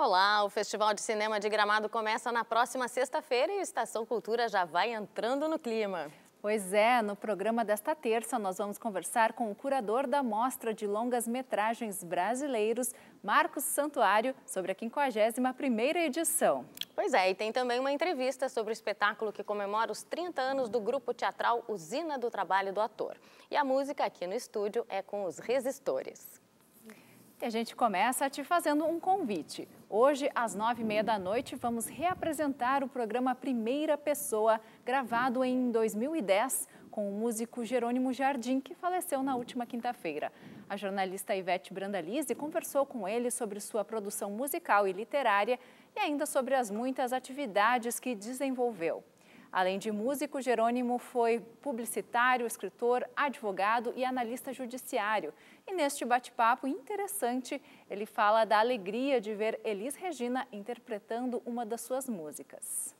Olá, o Festival de Cinema de Gramado começa na próxima sexta-feira e a Estação Cultura já vai entrando no clima. Pois é, no programa desta terça nós vamos conversar com o curador da Mostra de Longas-Metragens Brasileiros, Marcos Santuário, sobre a 51ª edição. Pois é, e tem também uma entrevista sobre o espetáculo que comemora os 30 anos do grupo teatral Usina do Trabalho do Ator. E a música aqui no estúdio é com os Resistores. E a gente começa te fazendo um convite. Hoje, às 9h30 da noite, vamos reapresentar o programa Primeira Pessoa, gravado em 2010, com o músico Jerônimo Jardim, que faleceu na última quinta-feira. A jornalista Ivete Brandalize conversou com ele sobre sua produção musical e literária e ainda sobre as muitas atividades que desenvolveu. Além de músico, Jerônimo foi publicitário, escritor, advogado e analista judiciário. E neste bate-papo interessante, ele fala da alegria de ver Elis Regina interpretando uma das suas músicas.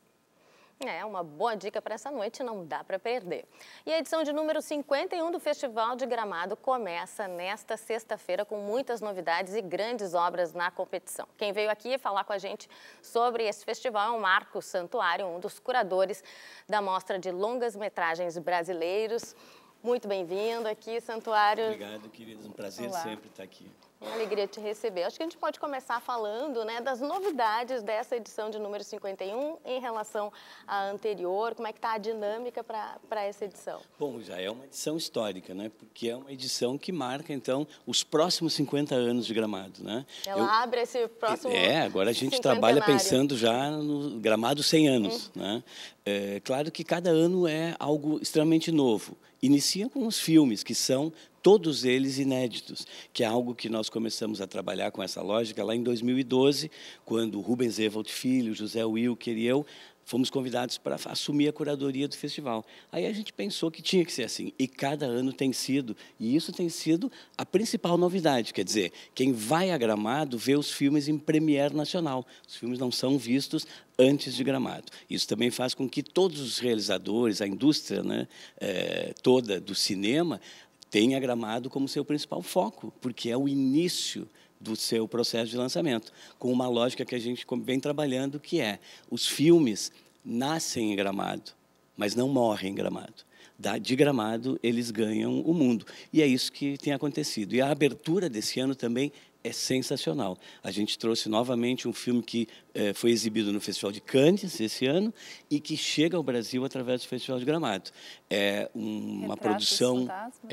É uma boa dica para essa noite, não dá para perder. E a edição de número 51 do Festival de Gramado começa nesta sexta-feira com muitas novidades e grandes obras na competição. Quem veio aqui falar com a gente sobre esse festival é o Marcos Santuário, um dos curadores da Mostra de Longas-Metragens Brasileiros. Muito bem-vindo aqui, Santuário. Obrigado, queridos. Um prazer sempre estar aqui. Uma alegria te receber. Acho que a gente pode começar falando, né, das novidades dessa edição de número 51 em relação à anterior. Como é que está a dinâmica para essa edição? Bom, já é uma edição histórica, né? Porque é uma edição que marca, então, os próximos 50 anos de Gramado, né? Ela abre esse próximo agora a gente trabalha pensando já no Gramado 100 anos, né? É claro que cada ano é algo extremamente novo. Inicia com os filmes, que são todos eles inéditos, que é algo que nós começamos a trabalhar com essa lógica lá em 2012, quando Rubens Evaldo Filho, José Wilker e eu fomos convidados para assumir a curadoria do festival. Aí a gente pensou que tinha que ser assim, e cada ano tem sido, e isso tem sido a principal novidade, quer dizer, quem vai a Gramado vê os filmes em premiere nacional, os filmes não são vistos antes de Gramado. Isso também faz com que todos os realizadores, a indústria, né, toda do cinema, tenha Gramado como seu principal foco, porque é o início do seu processo de lançamento, com uma lógica que a gente vem trabalhando, que é os filmes nascem em Gramado, mas não morrem em Gramado. De Gramado, eles ganham o mundo. E é isso que tem acontecido. E a abertura desse ano também é sensacional. A gente trouxe novamente um filme que foi exibido no Festival de Cannes esse ano e que chega ao Brasil através do Festival de Gramado. É uma produção,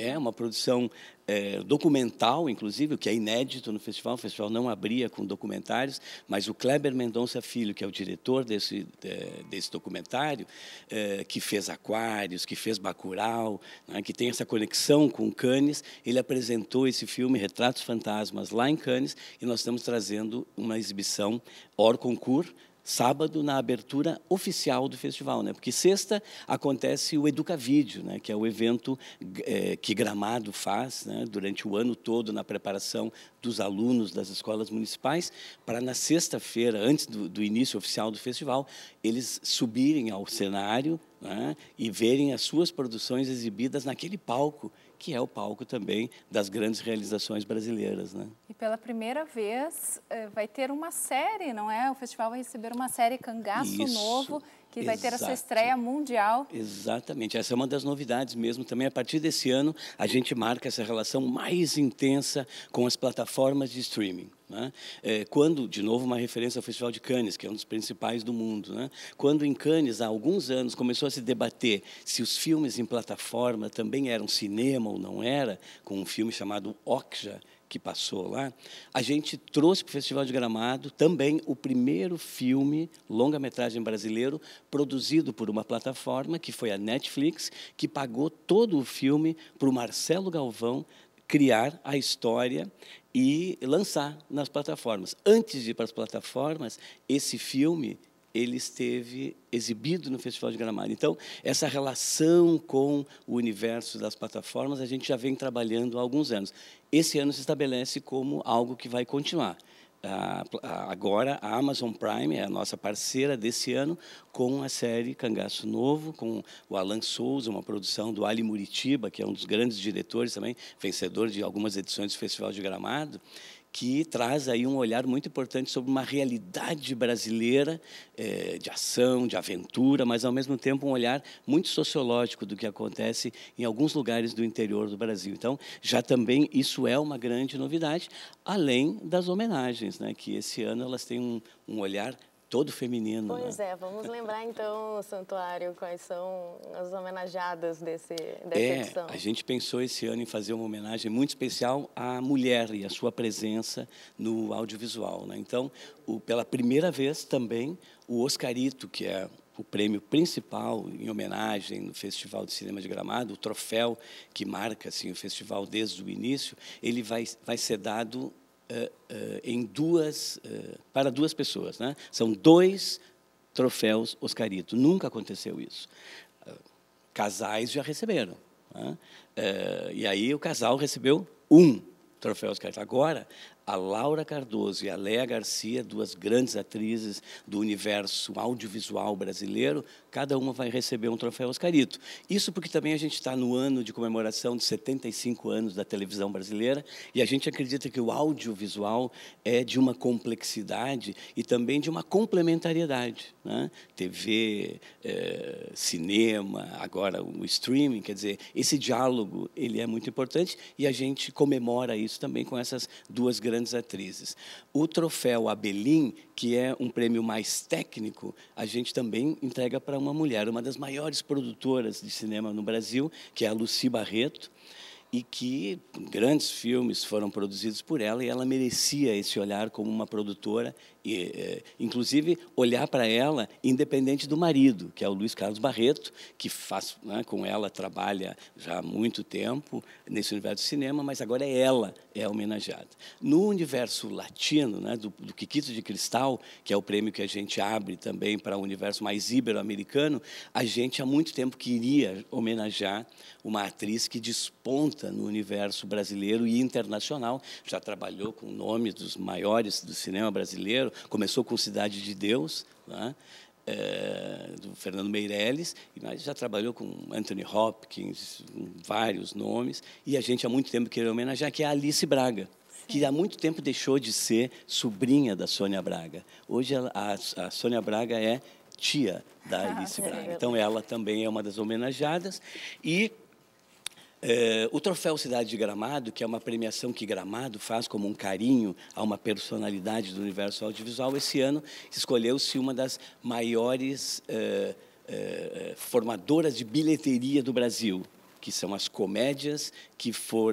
documental, inclusive, o que é inédito no festival. O festival não abria com documentários, mas o Kleber Mendonça Filho, que é o diretor desse documentário, que fez Aquários, que fez Bacurau, né, que tem essa conexão com Cannes, ele apresentou esse filme, Retratos Fantasmas, lá em Cannes, e nós estamos trazendo uma exibição hors concours, sábado, na abertura oficial do festival, né? Porque sexta acontece o Educavídeo, né? Que é o evento que Gramado faz, né? Durante o ano todo na preparação dos alunos das escolas municipais, para na sexta-feira, antes do início oficial do festival, eles subirem ao cenário, né? E verem as suas produções exibidas naquele palco, que é o palco também das grandes realizações brasileiras, né? E pela primeira vez vai ter uma série, não é? O festival vai receber uma série Cangaço Novo, que vai ter a sua estreia mundial. Exatamente, essa é uma das novidades mesmo. Também, a partir desse ano, a gente marca essa relação mais intensa com as plataformas de streaming, né? Quando, de novo, uma referência ao Festival de Cannes, que é um dos principais do mundo, né? Quando em Cannes, há alguns anos, começou a se debater se os filmes em plataforma também eram cinema ou não era, com um filme chamado Okja, que passou lá, a gente trouxe para o Festival de Gramado também o primeiro filme longa-metragem brasileiro produzido por uma plataforma, que foi a Netflix, que pagou todo o filme para o Marcelo Galvão criar a história e lançar nas plataformas. Antes de ir para as plataformas, esse filme ele esteve exibido no Festival de Gramado. Então, essa relação com o universo das plataformas, a gente já vem trabalhando há alguns anos. Esse ano se estabelece como algo que vai continuar. Agora, a Amazon Prime é a nossa parceira desse ano com a série Cangaço Novo, com o Alan Souza, uma produção do Ali Muritiba, que é um dos grandes diretores também, vencedor de algumas edições do Festival de Gramado, que traz aí um olhar muito importante sobre uma realidade brasileira de ação, de aventura, mas, ao mesmo tempo, um olhar muito sociológico do que acontece em alguns lugares do interior do Brasil. Então, já também isso é uma grande novidade, além das homenagens, né, que esse ano elas têm um olhar todo feminino. Pois é, vamos lembrar então, Santuário, quais são as homenageadas dessa edição. A gente pensou esse ano em fazer uma homenagem muito especial à mulher e à sua presença no audiovisual, né? Então, pela primeira vez também, o Oscarito, que é o prêmio principal em homenagem no Festival de Cinema de Gramado, o troféu que marca assim, o festival desde o início, ele vai ser dado para duas pessoas, né? São 2 troféus Oscarito. Nunca aconteceu isso. Casais já receberam, né? E aí o casal recebeu 1 troféu Oscarito. Agora, a Laura Cardoso e a Léa Garcia, 2 grandes atrizes do universo audiovisual brasileiro, cada uma vai receber um troféu Oscarito. Isso porque também a gente está no ano de comemoração de 75 anos da televisão brasileira e a gente acredita que o audiovisual é de uma complexidade e também de uma complementariedade, né? TV, cinema, agora o streaming, quer dizer, esse diálogo ele é muito importante e a gente comemora isso também com essas 2 grandes atrizes. O troféu Abelim, que é um prêmio mais técnico, a gente também entrega para uma mulher, uma das maiores produtoras de cinema no Brasil, que é a Lucy Barreto, e que grandes filmes foram produzidos por ela, e ela merecia esse olhar como uma produtora, e, inclusive olhar para ela independente do marido, que é o Luiz Carlos Barreto, que faz, né, com ela trabalha já há muito tempo nesse universo do cinema, mas agora ela é homenageada. No universo latino, né, do Quiquito de Cristal, que é o prêmio que a gente abre também para o universo mais ibero-americano, a gente há muito tempo queria homenagear uma atriz que desponta no universo brasileiro e internacional, já trabalhou com nomes dos maiores do cinema brasileiro, começou com Cidade de Deus, né? Do Fernando Meirelles, mas já trabalhou com Anthony Hopkins, com vários nomes, e a gente há muito tempo queria homenagear, que é a Alice Braga, que há muito tempo deixou de ser sobrinha da Sônia Braga. Hoje a Sônia Braga é tia da Alice Braga. Então, ela também é uma das homenageadas. E o Troféu Cidade de Gramado, que é uma premiação que Gramado faz como um carinho a uma personalidade do universo audiovisual, esse ano escolheu-se uma das maiores formadoras de bilheteria do Brasil, que são as comédias que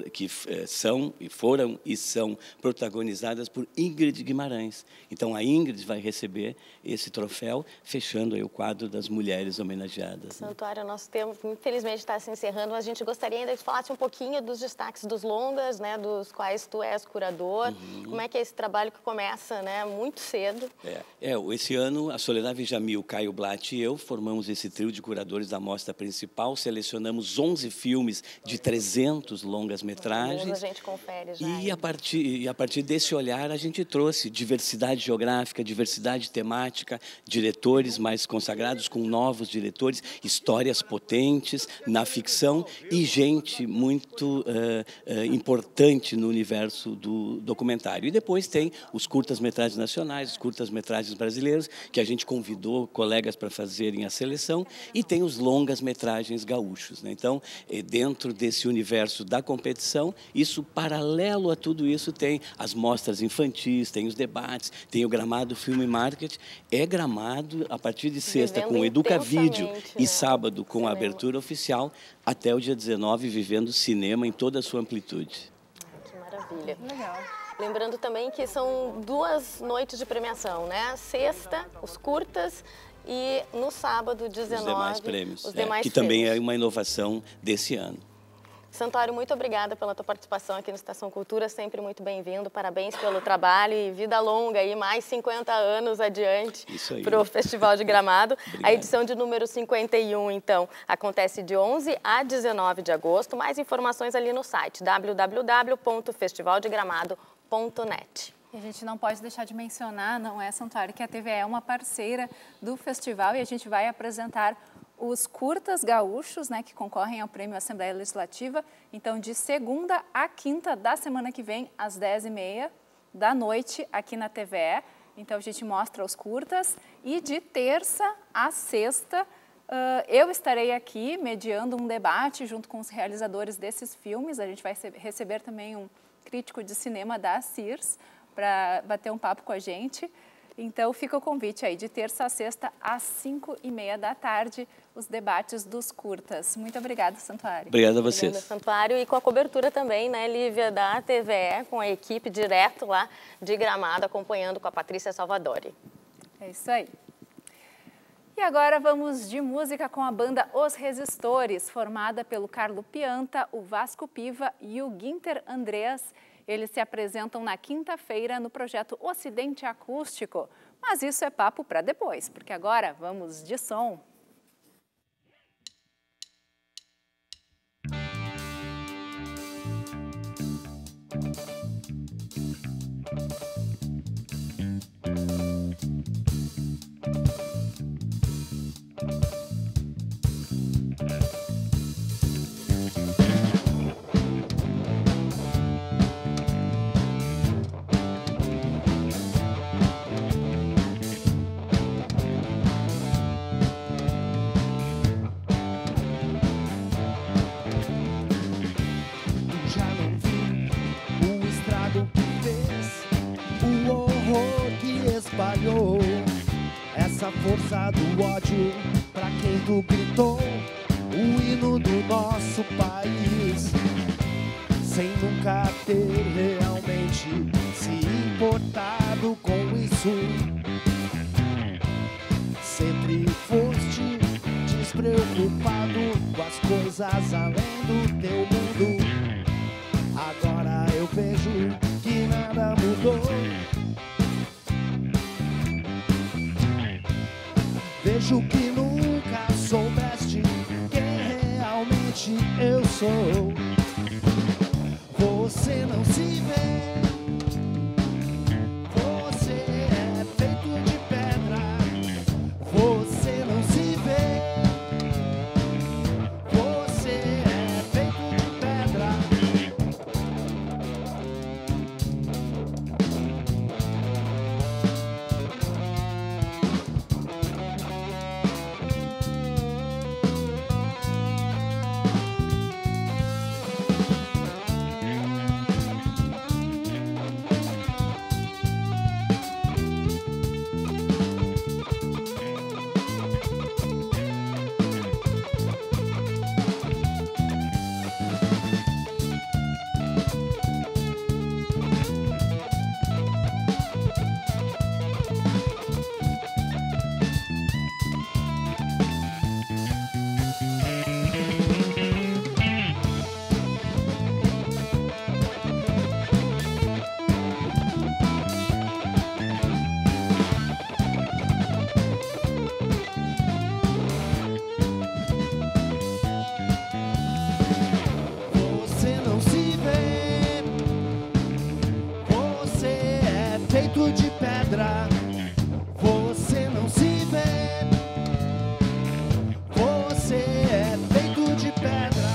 foram e são protagonizadas por Ingrid Guimarães. Então, a Ingrid vai receber esse troféu, fechando aí o quadro das mulheres homenageadas. Santuário, nosso tempo, infelizmente, está se encerrando, mas a gente gostaria ainda que falasse um pouquinho dos destaques dos longas, né, dos quais tu és curador. Como é que é esse trabalho que começa, né, muito cedo? Esse ano, a Soledad Jamil, Caio Blatt e eu formamos esse trio de curadores da mostra principal, selecionamos 11 filmes de 300 longas-metragens. A gente confere já. E a partir desse olhar, a gente trouxe diversidade geográfica, diversidade temática, diretores mais consagrados com novos diretores, histórias potentes na ficção e gente muito importante no universo do documentário. E depois tem os curtas-metragens nacionais, os curtas-metragens brasileiros, que a gente convidou colegas para fazerem a seleção, e tem os longas-metragens gaúchos, né? Então, dentro desse universo da competição, isso, paralelo a tudo isso, tem as mostras infantis, tem os debates, tem o Gramado Filme Market. É Gramado, a partir de sexta, com o Educavídeo, e sábado, com a abertura oficial, até o dia 19, vivendo cinema em toda a sua amplitude. Que maravilha. Legal. Lembrando também que são 2 noites de premiação, né? Sexta, os curtas, e no sábado, 19, os demais prêmios, os demais que prêmios. também é uma inovação desse ano. Santuário, muito obrigada pela tua participação aqui no Estação Cultura, sempre muito bem-vindo, parabéns pelo trabalho e vida longa aí, mais 50 anos adiante para o Festival de Gramado. A edição de número 51, então, acontece de 11 a 19 de agosto, mais informações ali no site www.festivaldegramado.net. A gente não pode deixar de mencionar, não é, Santuário, que a TVE é uma parceira do festival e a gente vai apresentar os curtas gaúchos, né, que concorrem ao Prêmio Assembleia Legislativa. Então, de segunda a quinta da semana que vem, às 10h30, da noite aqui na TVE. Então, a gente mostra os curtas e de terça a sexta eu estarei aqui mediando um debate junto com os realizadores desses filmes. A gente vai receber também um crítico de cinema da Sears para bater um papo com a gente. Então, fica o convite aí, de terça a sexta, às 5h30 da tarde, os debates dos curtas. Muito obrigada, Santuário. Obrigado a vocês. Obrigada, Santuário. E com a cobertura também, né, Lívia, da TVE, com a equipe direto lá de Gramado, acompanhando com a Patrícia Salvadori. É isso aí. E agora vamos de música com a banda Os Resistores, formada pelo Carlo Pianta, o Vasco Piva e o Guinter Andreas. Eles se apresentam na quinta-feira no projeto Ocidente Acústico. Mas isso é papo para depois, porque agora vamos de som. Espalhou essa força do ódio pra quem tu gritou o hino do nosso país, sem nunca ter realmente se importado com isso. Sempre foste despreocupado com as coisas além do teu mundo. Agora eu vejo que nada mudou. Vejo que nunca soubeste quem realmente eu sou. Você não se vê, você é feito de pedra. Você não se vê, você é feito de pedra. Feito de pedra, você não se vê, você é feito de pedra.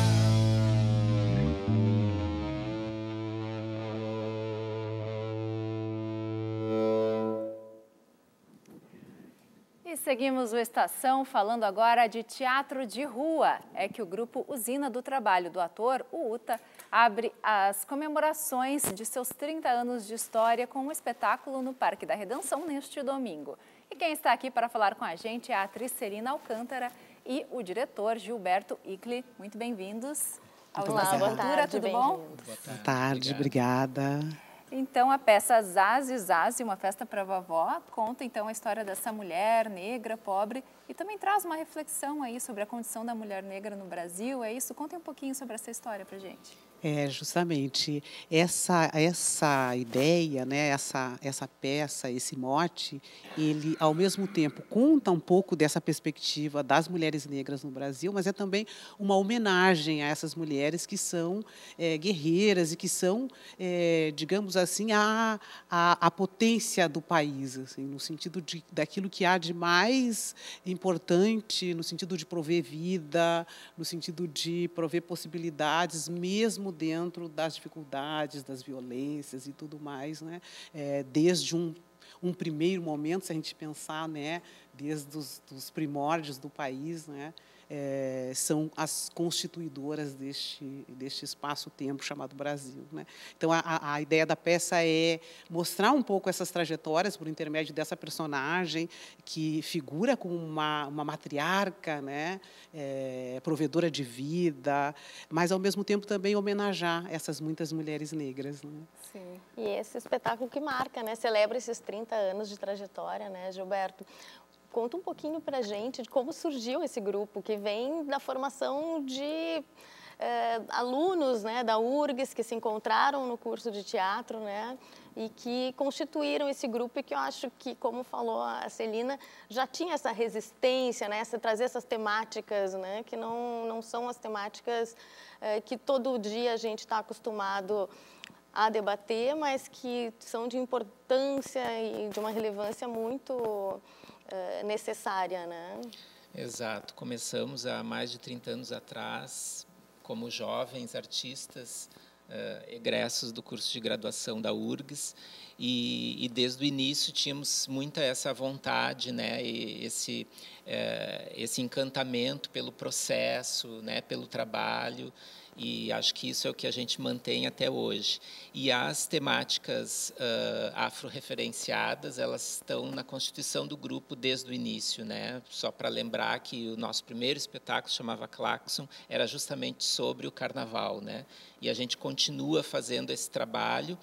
E seguimos o Estação falando agora de teatro de rua. É que o grupo Usina do Trabalho do Ator, o UTA, abre as comemorações de seus 30 anos de história com um espetáculo no Parque da Redenção neste domingo. E quem está aqui para falar com a gente é a atriz Celina Alcântara e o diretor Gilberto Icli. Muito bem-vindos ao Olá, boa tarde, tudo bom? Boa tarde, obrigada. Então, a peça Zazi, Zazi, uma festa para vovó, conta então a história dessa mulher negra, pobre, e também traz uma reflexão aí sobre a condição da mulher negra no Brasil. É isso? Contem um pouquinho sobre essa história para gente. É, justamente, essa ideia, né, essa peça, esse mote, ele, ao mesmo tempo, conta um pouco dessa perspectiva das mulheres negras no Brasil, mas é também uma homenagem a essas mulheres que são guerreiras e que são, digamos assim, a potência do país, assim, no sentido daquilo que há de mais importante, no sentido de prover vida, no sentido de prover possibilidades, mesmo mesmo dentro das dificuldades, das violências e tudo mais, né? Desde um primeiro momento, se a gente pensar, né, desde os primórdios do país, né, são as constituidoras deste espaço-tempo chamado Brasil, né? Então, a ideia da peça é mostrar um pouco essas trajetórias por intermédio dessa personagem que figura como uma matriarca, né, provedora de vida, mas, ao mesmo tempo, também homenagear essas muitas mulheres negras, né? Sim. E esse espetáculo que marca, né, celebra esses 30 anos de trajetória, né, Gilberto? Conta um pouquinho para a gente de como surgiu esse grupo, que vem da formação de alunos, né, da URGS, que se encontraram no curso de teatro, né, e que constituíram esse grupo e que eu acho que, como falou a Celina, já tinha essa resistência, né, trazer essas temáticas, né, que não são as temáticas que todo dia a gente está acostumado a debater, mas que são de importância e de uma relevância muito necessária, né? Exato. Começamos há mais de 30 anos atrás, como jovens artistas, egressos do curso de graduação da URGS, e desde o início tínhamos muita essa vontade, né, e esse encantamento pelo processo, né, pelo trabalho, e acho que isso é o que a gente mantém até hoje. E as temáticas afro-referenciadas, elas estão na constituição do grupo desde o início, né? Só para lembrar que o nosso primeiro espetáculo, chamava Claxon, era justamente sobre o carnaval, né? E a gente continua fazendo esse trabalho.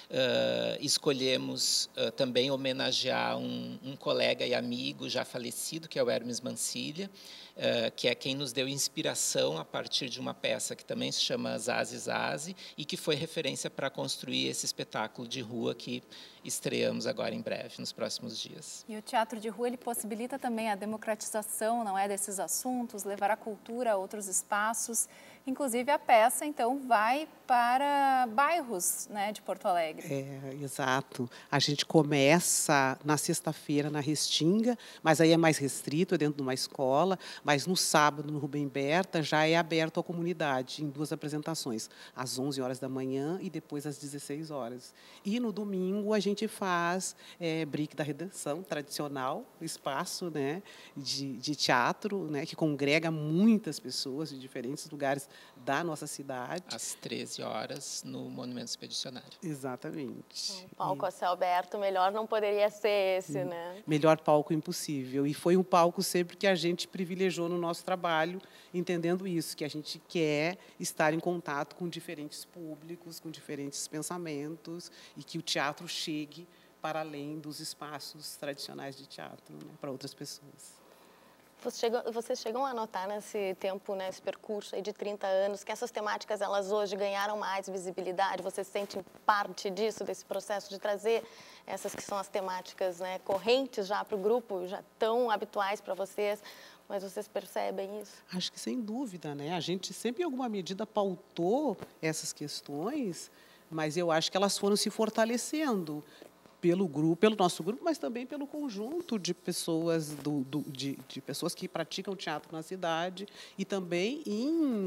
Escolhemos também homenagear um colega e amigo já falecido, que é o Hermes Mancilha, que é quem nos deu inspiração a partir de uma peça que também se chama Zazi Zazi e que foi referência para construir esse espetáculo de rua que estreamos agora em breve, nos próximos dias. E o teatro de rua, ele possibilita também a democratização, não é, desses assuntos, levar a cultura a outros espaços. Inclusive, a peça, então, vai para bairros, né, de Porto Alegre. Exato. A gente começa na sexta-feira na Restinga, mas aí é mais restrito, é dentro de uma escola, mas no sábado, no Rubem Berta, já é aberto à comunidade, em 2 apresentações, às 11 horas da manhã e depois às 16 horas. E no domingo a gente faz Brick da Redenção, tradicional, espaço, né, de teatro, né, que congrega muitas pessoas de diferentes lugares da nossa cidade. Às 13 horas, no Monumento Expedicionário. Exatamente. Um palco a céu aberto, melhor não poderia ser esse, né? Melhor palco impossível. E foi um palco sempre que a gente privilegiou no nosso trabalho, entendendo isso, que a gente quer estar em contato com diferentes públicos, com diferentes pensamentos, e que o teatro chegue para além dos espaços tradicionais de teatro, né, para outras pessoas. Vocês chegam a notar nesse tempo, nesse percurso aí de 30 anos, que essas temáticas, elas hoje ganharam mais visibilidade? Vocês sentem parte disso, desse processo de trazer essas que são as temáticas, né, correntes já para o grupo, já tão habituais para vocês, mas vocês percebem isso? Acho que sem dúvida, né? A gente sempre, em alguma medida, pautou essas questões, mas eu acho que elas foram se fortalecendo pelo grupo, pelo nosso grupo, mas também pelo conjunto de pessoas de pessoas que praticam teatro na cidade e também em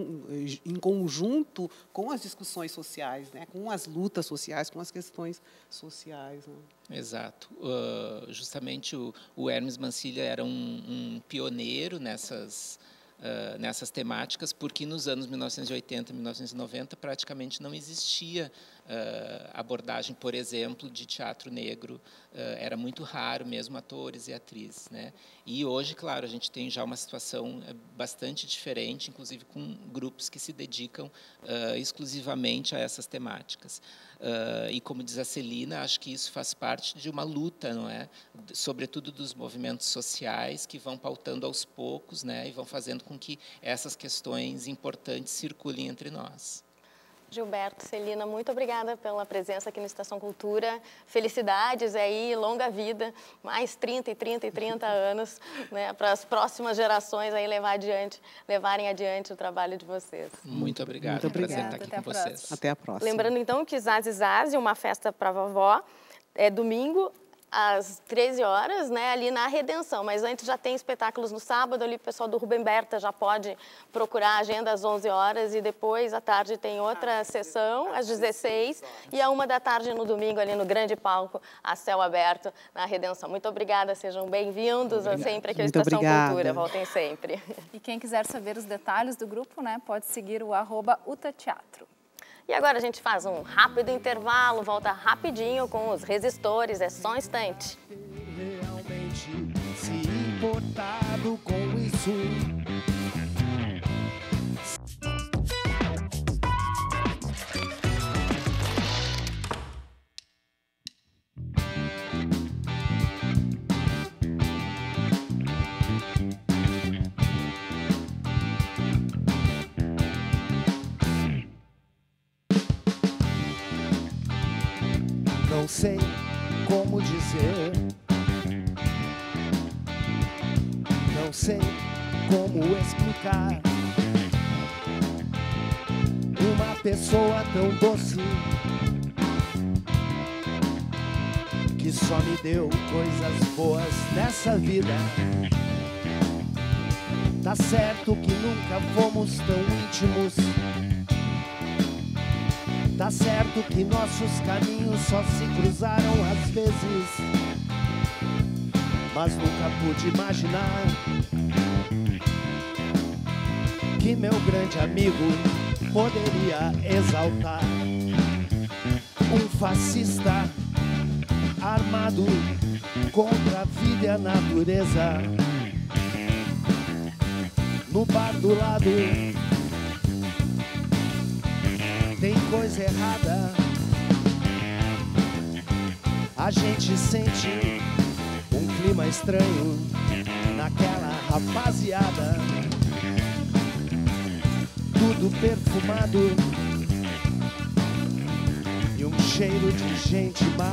conjunto com as discussões sociais, né, com as lutas sociais, com as questões sociais, né? Exato. Justamente o Hermes Mancilha era um pioneiro nessas temáticas, porque nos anos 1980 e 1990 praticamente não existia abordagem, por exemplo, de teatro negro. Era muito raro mesmo atores e atrizes, né? E hoje, claro, a gente tem já uma situação bastante diferente, inclusive com grupos que se dedicam exclusivamente a essas temáticas. E como diz a Celina, acho que isso faz parte de uma luta, não é? Sobretudo dos movimentos sociais que vão pautando aos poucos, né? E vão fazendo com que essas questões importantes circulem entre nós. Gilberto, Celina, muito obrigada pela presença aqui no Estação Cultura. Felicidades aí, longa vida, mais 30 e 30 e 30 anos, né, para as próximas gerações aí levarem adiante o trabalho de vocês. Muito obrigado. Muito obrigado. Prazer estar aqui com vocês. Até a próxima. Lembrando então que Zazi Zazi, uma festa para a vovó, é domingo às 13 horas, né, ali na Redenção. Mas antes já tem espetáculos no sábado, ali o pessoal do Rubem Berta já pode procurar a agenda às 11 horas e depois à tarde tem outra sessão, às 16 e à 1 da tarde no domingo, ali no grande palco, a céu aberto, na Redenção. Muito obrigada, sejam bem-vindos sempre aqui ao Estação Cultura, voltem sempre. E quem quiser saber os detalhes do grupo, né, pode seguir o @UtaTeatro. E agora a gente faz um rápido intervalo, volta rapidinho com os Resistores, é só um instante. Realmente se importado com isso. Não sei como dizer, não sei como explicar uma pessoa tão doce que só me deu coisas boas nessa vida. Tá certo que nunca fomos tão íntimos. Tá certo que nossos caminhos só se cruzaram às vezes, mas nunca pude imaginar que meu grande amigo poderia exaltar um fascista armado contra a vida e a natureza. No bar do lado tem coisa errada, a gente sente um clima estranho naquela rapaziada. Tudo perfumado e um cheiro de gente má.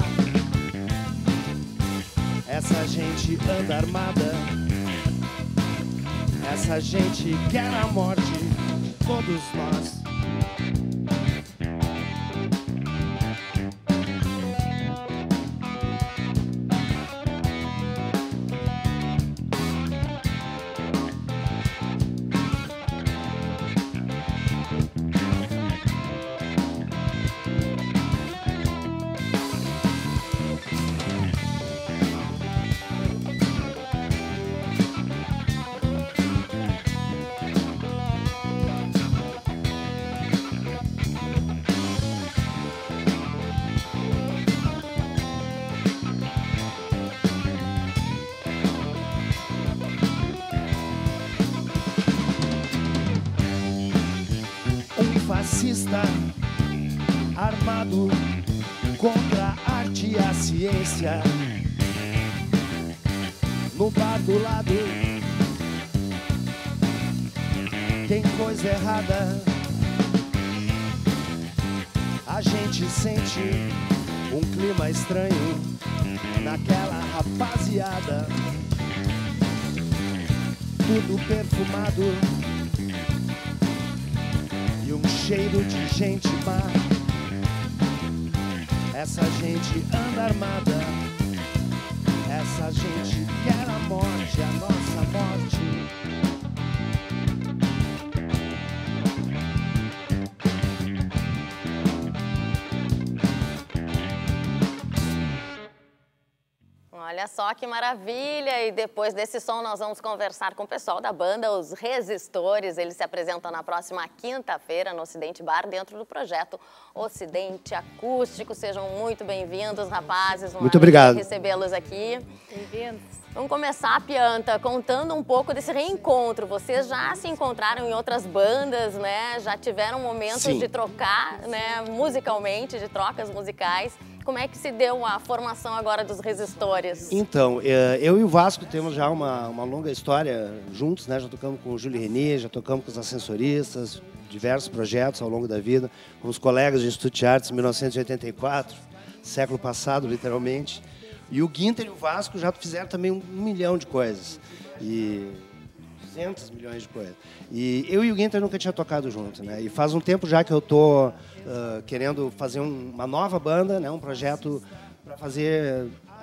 Essa gente anda armada, essa gente quer a morte, todos nós. Fascista armado contra a arte e a ciência. No bar do lado tem coisa errada, a gente sente um clima estranho naquela rapaziada. Tudo perfumado e um cheiro de gente má. Essa gente anda armada, essa gente quer a morte, a nossa morte. Olha só que maravilha! E depois desse som nós vamos conversar com o pessoal da banda Os Resistores. Eles se apresentam na próxima quinta-feira no Ocidente Bar, dentro do projeto Ocidente Acústico. Sejam muito bem-vindos, rapazes. Muito obrigado. Recebê-los aqui. Bem-vindos. Vamos começar, Pianta, contando um pouco desse reencontro. Vocês já se encontraram em outras bandas, né? Já tiveram momentos Sim. de trocar, né? Musicalmente, de trocas musicais. Como é que se deu a formação agora dos Resistores? Então, eu e o Vasco temos já uma longa história juntos, né? Já tocamos com o Júlio René, já tocamos com os Ascensoristas, diversos projetos ao longo da vida, com os colegas do Instituto de Artes em 1984, século passado, literalmente. E o Guinter e o Vasco já fizeram também 1 milhão de coisas. E 200 milhões de coisas. E eu e o Guinter nunca tinha tocado junto, né? E faz um tempo já que eu estou querendo fazer uma nova banda, né? Um projeto para fazer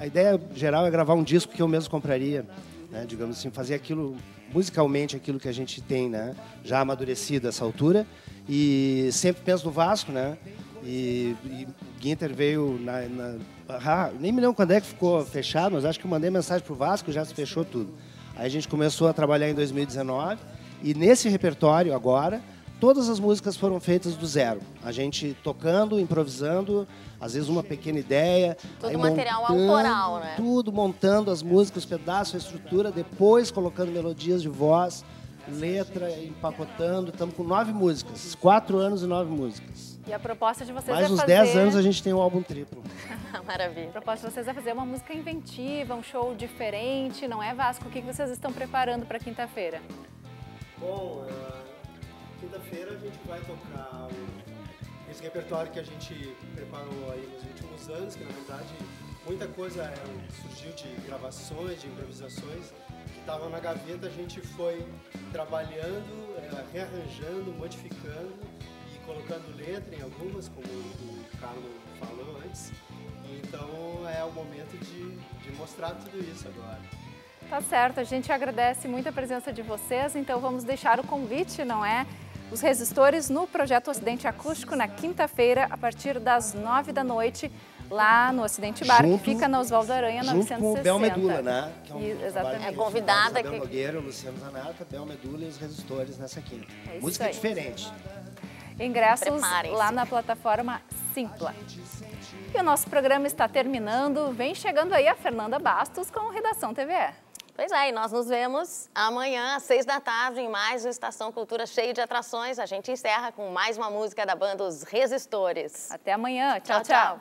a ideia geral é gravar um disco que eu mesmo compraria, né? Digamos assim, fazer aquilo, musicalmente, aquilo que a gente tem, né? Já amadurecido a essa altura. E sempre penso no Vasco, né? E Ginter veio nem me lembro quando é que ficou fechado, mas acho que eu mandei mensagem pro Vasco e já se fechou tudo. Aí a gente começou a trabalhar em 2019 e nesse repertório agora, todas as músicas foram feitas do zero. A gente tocando, improvisando, às vezes uma pequena ideia. Tudo material autoral, né? Tudo, montando as músicas, os pedaços, a estrutura, depois colocando melodias de voz, letra, empacotando. Estamos com 9 músicas, 4 anos e 9 músicas. E a proposta de vocês Mais é uns fazer... 10 anos a gente tem um álbum triplo. Maravilha. A proposta de vocês é fazer uma música inventiva, um show diferente, não é, Vasco? O que vocês estão preparando para quinta-feira? Bom, quinta-feira a gente vai tocar esse repertório que a gente preparou aí nos últimos anos, que na verdade muita coisa surgiu de gravações, de improvisações, que estavam na gaveta, a gente foi trabalhando, rearranjando, modificando e colocando letra em algumas, como o Carlos falou antes. Então é o momento de mostrar tudo isso agora. Tá certo, a gente agradece muito a presença de vocês, então vamos deixar o convite, não é? Os Resistores no Projeto Ocidente Acústico na quinta-feira, a partir das 9 da noite, lá no Ocidente Bar, que fica na Oswaldo Aranha 960. Junto com o Bel Medula, né? Que é um exatamente. É convidada aqui. Bel Nogueira, o Luciano Zanata, Bel Medula e os Resistores nessa quinta. É isso Música aí. diferente. Ingressos lá na plataforma Simpla. E o nosso programa está terminando. Vem chegando aí a Fernanda Bastos com o Redação TVE. Pois é, e nós nos vemos amanhã às 6 da tarde em mais uma Estação Cultura cheio de atrações. A gente encerra com mais uma música da banda Os Resistores. Até amanhã. Tchau, Tchau, tchau.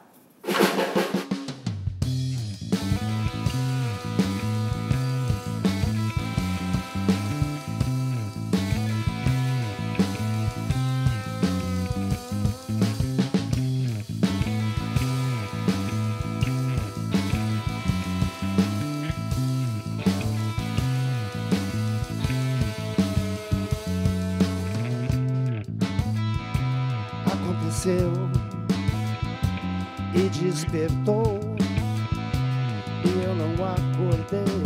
Aconteceu e despertou e eu não acordei.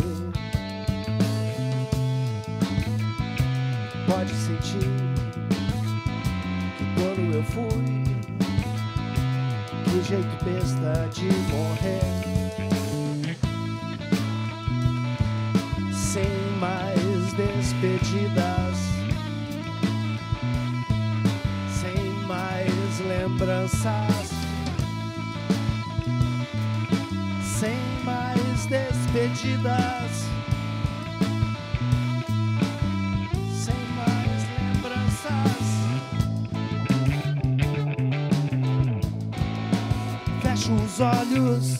Pode sentir que quando eu fui, que jeito besta de morrer, sem mais despedidas, sem mais lembranças, sem mais despedidas, sem mais lembranças. Fecho os olhos,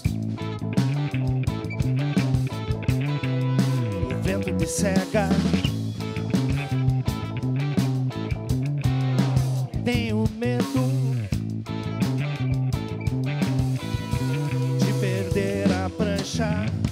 o vento me cega. Tenho medo de perder a prancha.